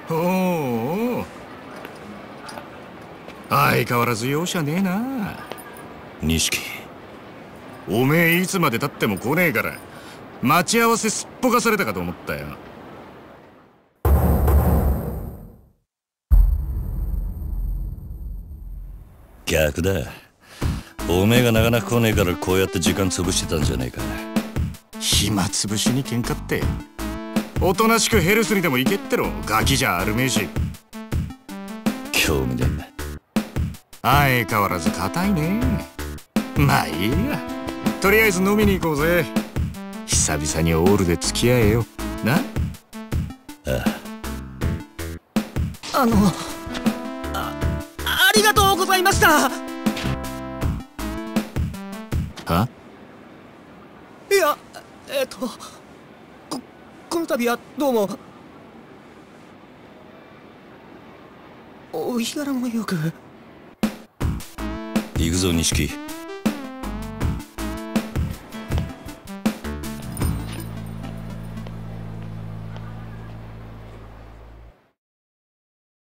おお、相変わらず容赦ねえな。 錦、 おめえいつまでたっても来ねえから待ち合わせすっぽかされたかと思ったよ。 逆だ。おめえがなかなか来ねえからこうやって時間潰してたんじゃねえか。 暇つぶしに喧嘩っておとなしくヘルスにでも行けってろ。ガキじゃあるめえし。 興味ねえ。 相変わらず硬いね。まあいいや、とりあえず飲みに行こうぜ。久々にオールで付き合えよな。 ああ。 ありがとうございました。 はいや、この度はどうも。お日柄もよく。 行くぞ錦。